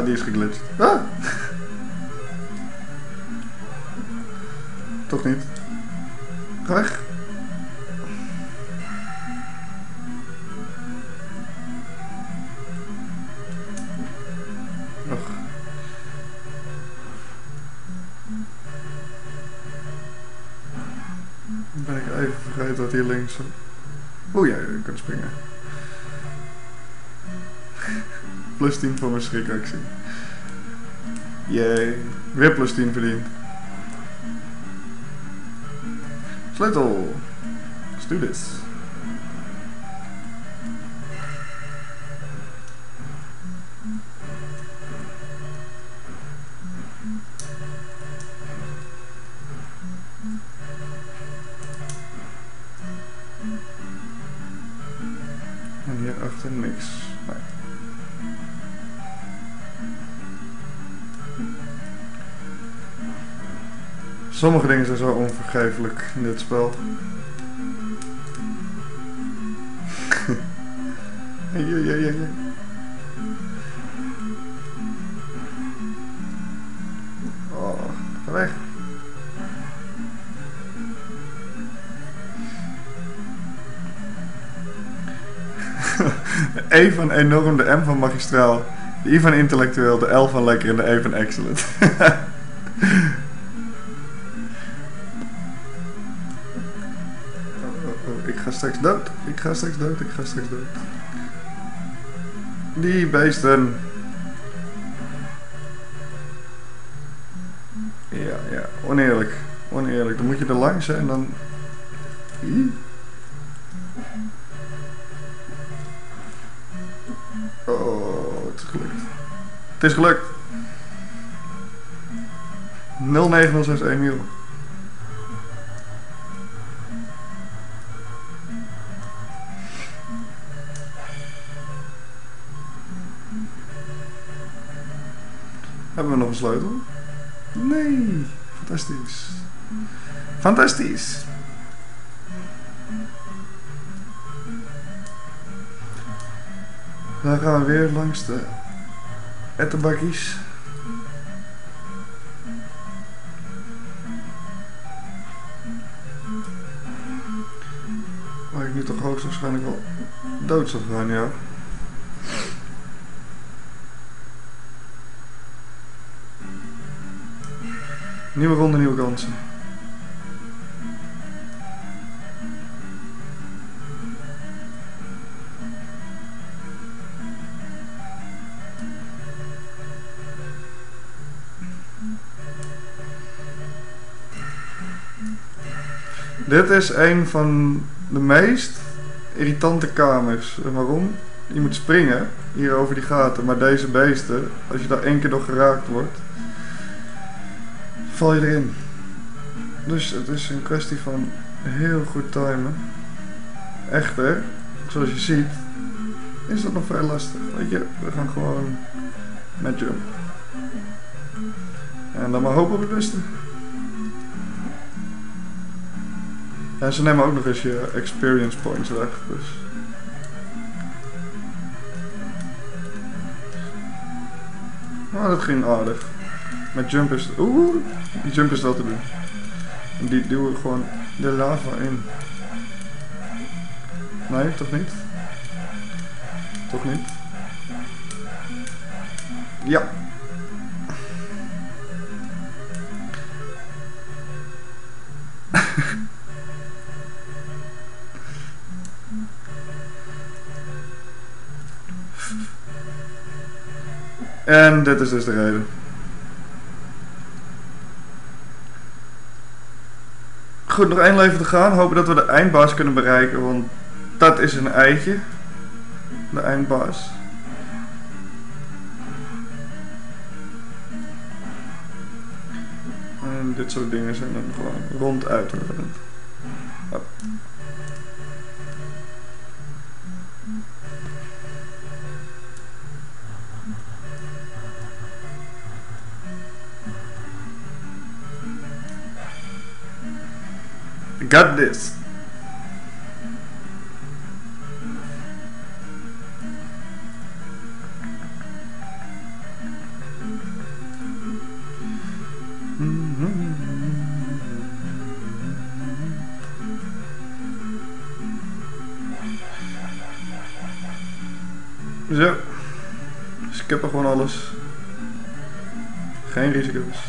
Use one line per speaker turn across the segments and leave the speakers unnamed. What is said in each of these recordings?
Ah, die is geglitcht. Ah! Toch niet. Ga weg. Nog. Ben ik even vergeten wat hier links zat. Oeh ja, je kunt springen. Plus 10 voor mijn schrikactie. Yay. Weer plus 10 verdiend. Sleutel. Let's do this. En hier achter niks. Nee. Sommige dingen zijn zo onvergeeflijk in dit spel. Ja. Oh, ga weg. De E van enorm, de M van magistraal, de I van intellectueel, de L van lekker en de E van excellent. Ik ga straks dood. Ik ga straks dood. Die beesten. Ja. Oneerlijk. Dan moet je er langs en dan... Oh, het is gelukt. Het is gelukt. 0906 Emiel. Hebben we nog een sleutel? Nee. Fantastisch. Fantastisch. Dan gaan we weer langs de ettenbakjes. Waar ik nu toch hoogstwaarschijnlijk wel dood zal gaan, ja. Nieuwe ronde, nieuwe kansen. Dit is een van de meest irritante kamers. En waarom? Je moet springen hier over die gaten, maar deze beesten, als je daar één keer door geraakt wordt, val je erin. Dus het is een kwestie van heel goed timen. Echter, zoals je ziet, is dat nog vrij lastig. Weet je, we gaan gewoon met jump. En dan maar hopen op het beste. En ze nemen ook nog eens je experience points weg, dus... Oh, dat ging aardig. Met jump is... Oeh, die jump is wel te doen. En die duwen gewoon de lava in. Nee, toch niet? Toch niet? Ja. En dit is dus de reden. Goed, nog één leven te gaan. Hopen dat we de eindbaas kunnen bereiken, want dat is een eitje. De eindbaas. En dit soort dingen zijn dan gewoon ronduit vervelend. Oh. Got this. Ja. Skippen gewoon alles. Geen risico's.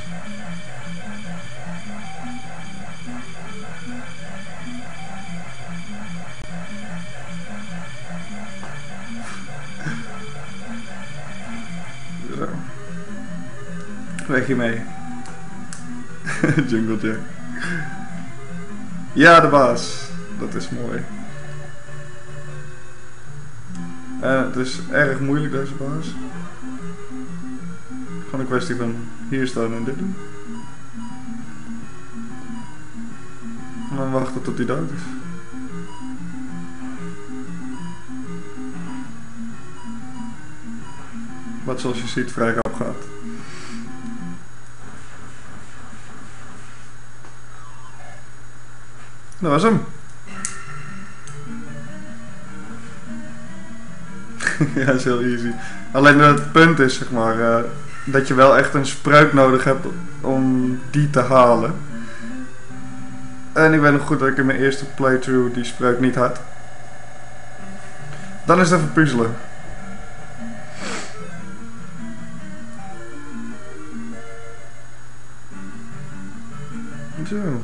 Zo. Weg hiermee. Jungle Jack. Ja, de baas. Dat is mooi. Het is erg moeilijk deze baas. Gewoon een kwestie van hier staan en dit doen. En dan wachten tot hij dood is. Wat zoals je ziet vrij rap gaat. Dat was hem. Ja, is heel easy. Alleen het punt is, zeg maar, dat je wel echt een spreuk nodig hebt om die te halen. En ik weet nog goed dat ik in mijn eerste playthrough die spreuk niet had. Dan is het even puzzelen. Zo.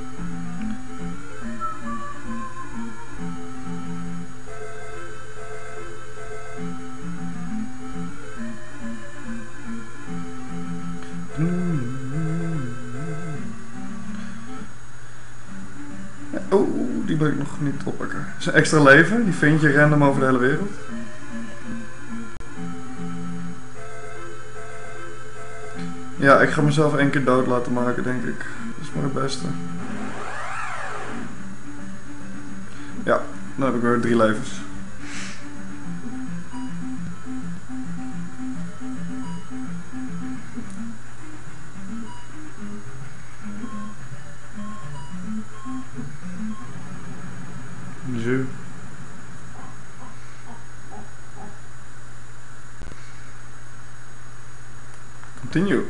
Oh, die wil ik nog niet oppakken. Dat is een extra leven, die vind je random over de hele wereld. Ja, ik ga mezelf 1 keer dood laten maken, denk ik. Dat is maar het beste. Ja, dan heb ik weer 3 levens. Zo. Continue.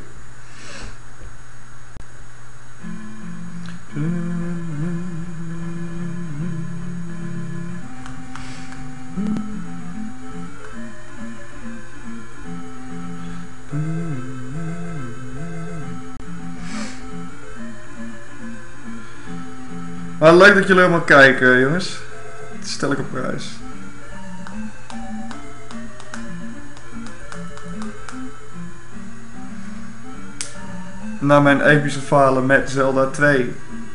Maar leuk dat jullie allemaal kijken, jongens. Dat stel ik op prijs. Na mijn epische falen met Zelda 2.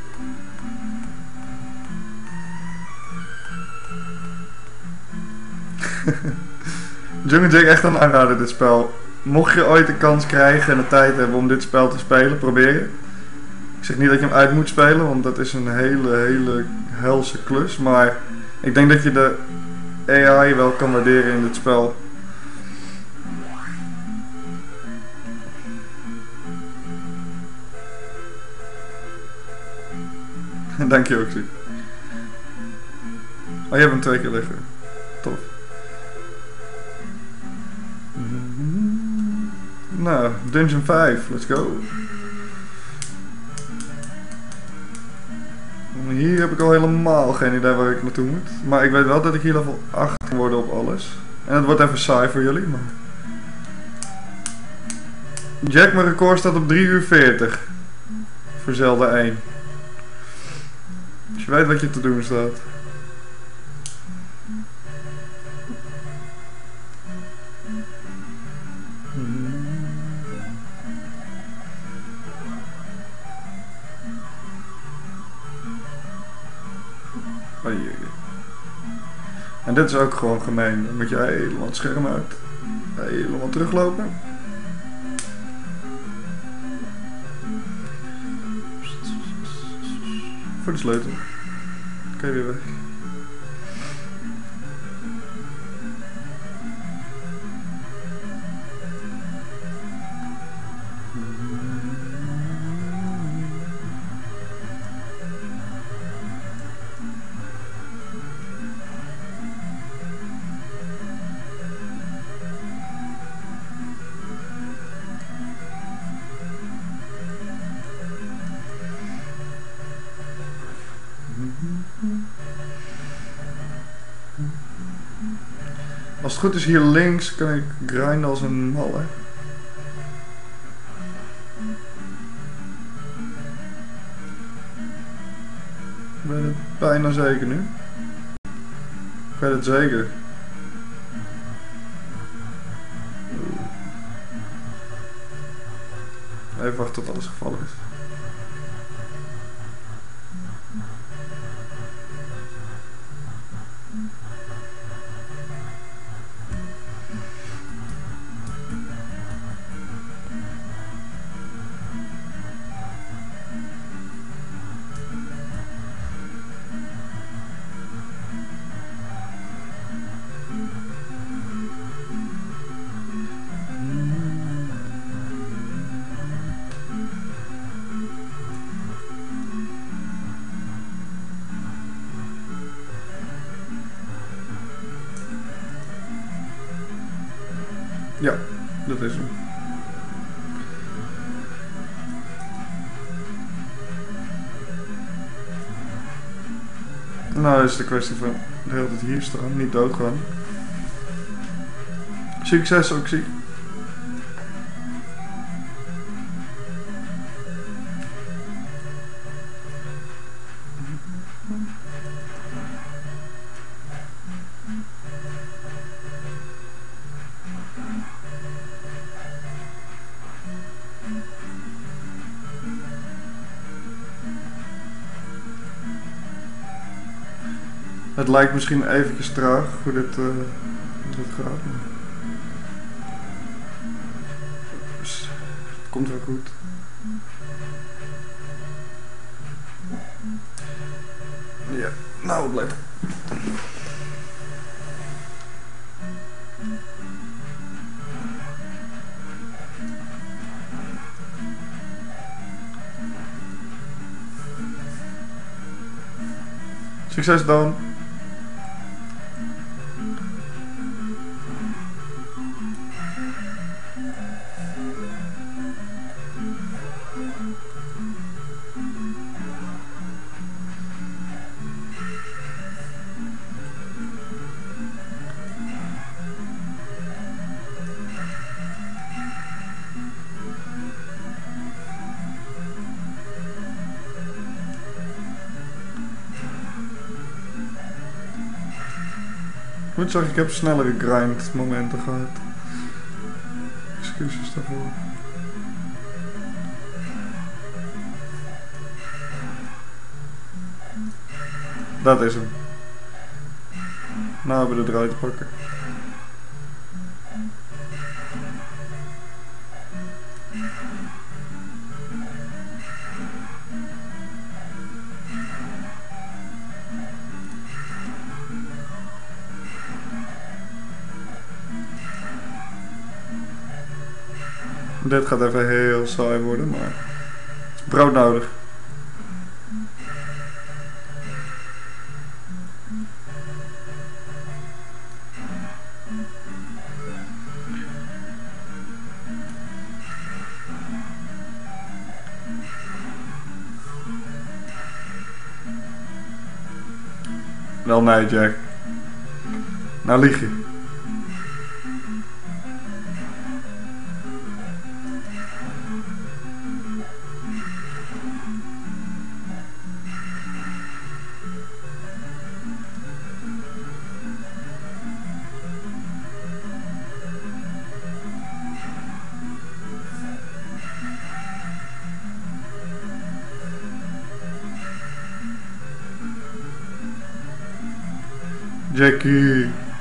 Jungle Jack echt aan aanraden dit spel. Mocht je ooit de kans krijgen en de tijd hebben om dit spel te spelen, probeer je. Ik zeg niet dat je hem uit moet spelen, want dat is een hele helse klus. Maar ik denk dat je de AI wel kan waarderen in dit spel. Dank je ook, zie. Oh, je hebt hem 2 keer liggen. Tof. Nou, Dungeon 5, let's go. Hier heb ik al helemaal geen idee waar ik naartoe moet. Maar ik weet wel dat ik hier level 8 kan worden op alles. En het wordt even saai voor jullie, maar... Jack, mijn record staat op 3 uur 40. Voor Zelda 1. Dus je weet wat je te doen staat. En dit is ook gewoon gemeen. Dan moet je helemaal het scherm uit. Helemaal teruglopen. Voor de sleutel. Kan je weer weg. Als het goed is hier links kan ik grinden als een malle. Ik ben het bijna zeker nu. Ik weet het zeker. Even wachten tot alles gevallen is. Ja, dat is hem. Nou is het de kwestie van de hele tijd hier staan, niet doodgaan. Succes, Oxy. Het lijkt misschien eventjes traag hoe dit gaat. Dus het komt wel goed. Ja, nou blijft. Succes dan. Ik moet zeggen, ik heb snellere grind momenten gehad. Excuses daarvoor. Dat is hem. Nou hebben we de draai te pakken. Dit gaat even heel saai worden, maar het is brood nodig. Wel nee, Jack. Nou lieg je. Jackie.